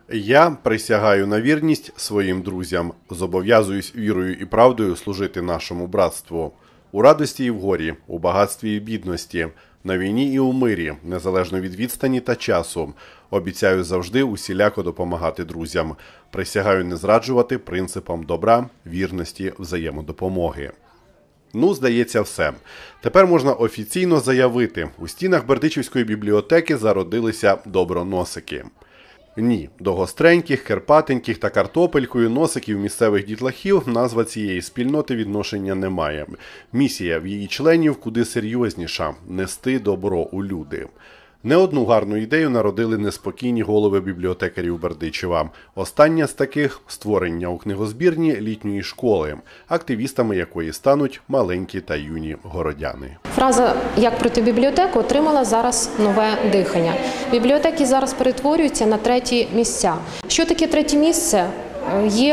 Я присягаю на вірність своїм друзям, зобов'язуюсь вірою і правдою служити нашому братству. У радості і в горі, у багатстві і бідності, на війні і у мирі, незалежно від відстані та часу. Обіцяю завжди усіляко допомагати друзям. Присягаю не зраджувати принципам добра, вірності, взаємодопомоги. Здається, все. Тепер можна офіційно заявити, у стінах Бердичівської бібліотеки зародилися доброносики. Ні, до гостреньких, керпатеньких та картопелькою носиків місцевих дітлахів назва цієї спільноти відношення не має. Місія в її членів куди серйозніша – нести добро у люди. Не одну гарну ідею народили неспокійні голови бібліотекарів Бердичева. Остання з таких – створення у книгозбірні літньої школи, активістами якої стануть маленькі та юні городяни. Фраза «Як пройти бібліотеку» отримала зараз нове дихання. Бібліотеки зараз перетворюються на треті місця. Що таке третє місце? Є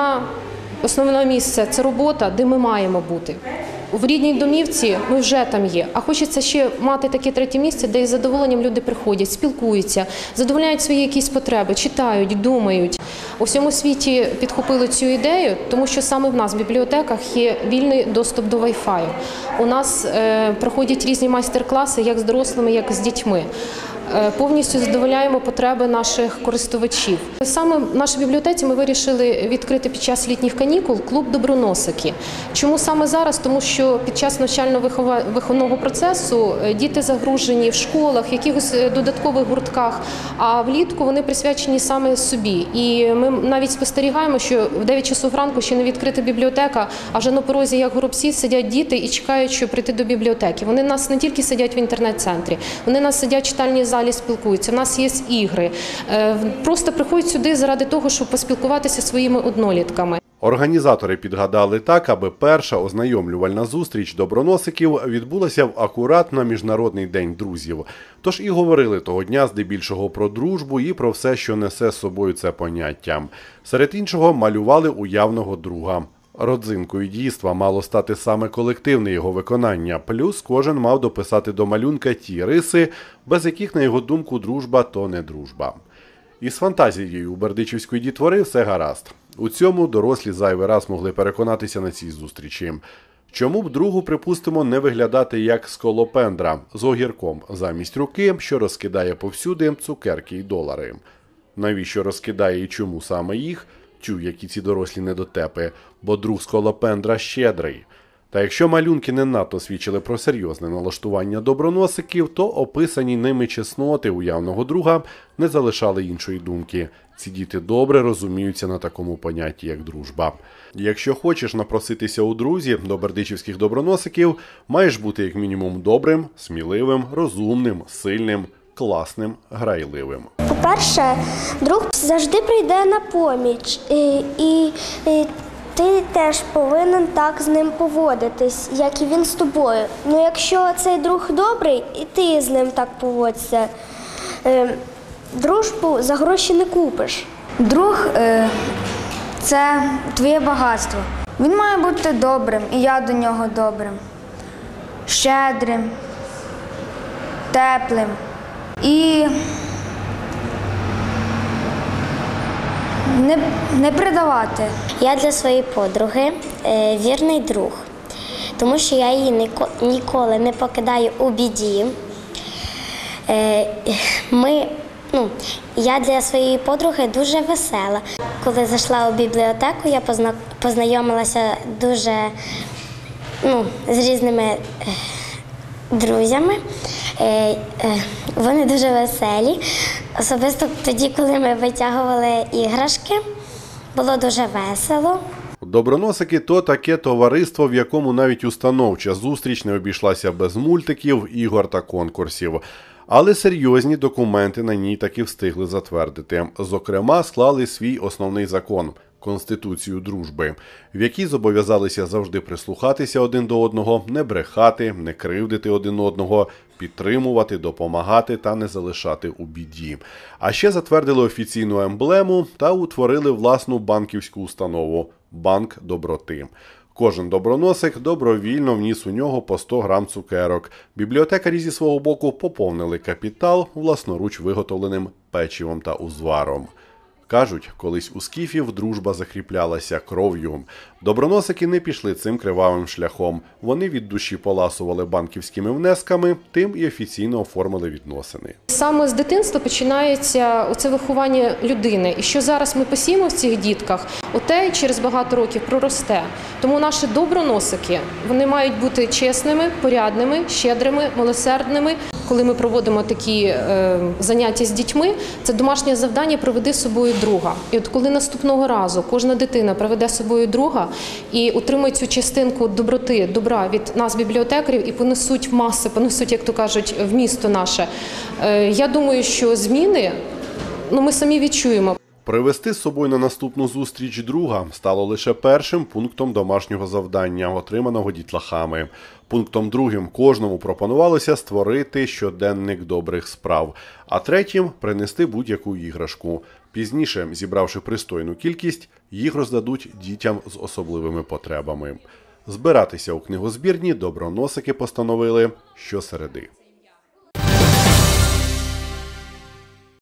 основне місце – це робота, де ми маємо бути. В рідній домівці ми вже там є, а хочеться ще мати таке третє місце, де із задоволенням люди приходять, спілкуються, задовольняють свої якісь потреби, читають, думають. У всьому світі підхопили цю ідею, тому що саме в нас в бібліотеках є вільний доступ до Wi-Fi. У нас проходять різні майстер-класи як з дорослими, як з дітьми. Повністю задовольняємо потреби наших користувачів. Саме в нашій бібліотеці ми вирішили відкрити під час літніх канікул клуб «Доброносики». Чому саме зараз? Тому що під час навчально-виховного процесу діти загружені в школах, в якихось додаткових гуртках, а влітку вони присвячені саме собі. І ми навіть спостерігаємо, що в 9 часов ранку ще не відкрита бібліотека, а вже на порозі, як горобці, сидять діти і чекають, щоб прийти до бібліотеки. Вони нас не тільки сидять в інтернет-центрі, вони нас сидять в читальній залі, спілкуються, в нас є ігри. Просто приходять сюди заради того, щоб поспілкуватися зі своїми однолітками. Організатори підгадали так, аби перша ознайомлювальна зустріч доброносиків відбулася акурат на Міжнародний день друзів. Тож і говорили того дня здебільшого про дружбу і про все, що несе з собою це поняття. Серед іншого малювали уявного друга. Родзинкою дійства мало стати саме колективне його виконання, плюс кожен мав дописати до малюнка ті риси, без яких, на його думку, дружба – то не дружба. Із фантазією у бердичівської дітвори все гаразд. У цьому дорослі зайвий раз могли переконатися на цій зустрічі. Чому б другу, припустимо, не виглядати як сколопендра з огірком замість руки, що розкидає повсюди цукерки й долари? Навіщо розкидає і чому саме їх? Які ці дорослі недотепи, бо друг сколопендра щедрий. Та якщо малюнки не надто свідчили про серйозне налаштування доброносиків, то описані ними чесноти уявного друга не залишали іншої думки. Ці діти добре розуміються на такому понятті, як дружба. Якщо хочеш напроситися у друзі до бердичівських доброносиків, маєш бути як мінімум добрим, сміливим, розумним, сильним, класним, грайливим. По-перше, друг завжди прийде на поміч, і ти теж повинен так з ним поводитись, як і він з тобою. Якщо цей друг добрий, і ти з ним так поводься, дружбу за гроші не купиш. Друг – це твоє багатство. Він має бути добрим, і я до нього добрим, щедрим, теплим. І не предавати. Я для своєї подруги вірний друг, тому що я її ніколи не покидаю у біді. Я для своєї подруги дуже весела. Коли зайшла у бібліотеку, я познайомилася дуже з різними друзями. Вони дуже веселі. Особисто тоді, коли ми витягували іграшки, було дуже весело. Доброносики – то таке товариство, в якому навіть установча зустріч не обійшлася без мультиків, ігор та конкурсів. Але серйозні документи на ній таки встигли затвердити. Зокрема, склали свій основний закон – Конституцію дружби, в якій зобов'язалися завжди прислухатися один до одного, не брехати, не кривдити один одного, підтримувати, допомагати та не залишати у біді. А ще затвердили офіційну емблему та утворили власну банківську установу – Банк доброти. Кожен доброносик добровільно вніс у нього по 100 грам цукерок. Бібліотекарі зі свого боку поповнили капітал власноруч виготовленим печивом та узваром. Кажуть, колись у скіфів дружба закріплялася кров'ю. Доброносики не пішли цим кривавим шляхом. Вони від душі поласували банківськими внесками, тим і офіційно оформили відносини. Саме з дитинства починається оце виховання людини. І що зараз ми посіємо в цих дітках, оте через багато років проросте. Тому наші доброносики, вони мають бути чесними, порядними, щедрими, милосердними. Коли ми проводимо такі заняття з дітьми, це домашнє завдання «Приведи з собою друга». І от коли наступного разу кожна дитина приведе з собою друга і отримує цю частинку доброти, добра від нас, бібліотекарів, і понесуть в маси, понесуть, як то кажуть, в місто наше, я думаю, що зміни ми самі відчуємо. Привезти з собою на наступну зустріч друга стало лише першим пунктом домашнього завдання, отриманого дітлахами. Пунктом другим кожному пропонувалося створити щоденник добрих справ, а третім – принести будь-яку іграшку. Пізніше, зібравши пристойну кількість, їх роздадуть дітям з особливими потребами. Збиратися у книгозбірні доброносики постановили щосереди.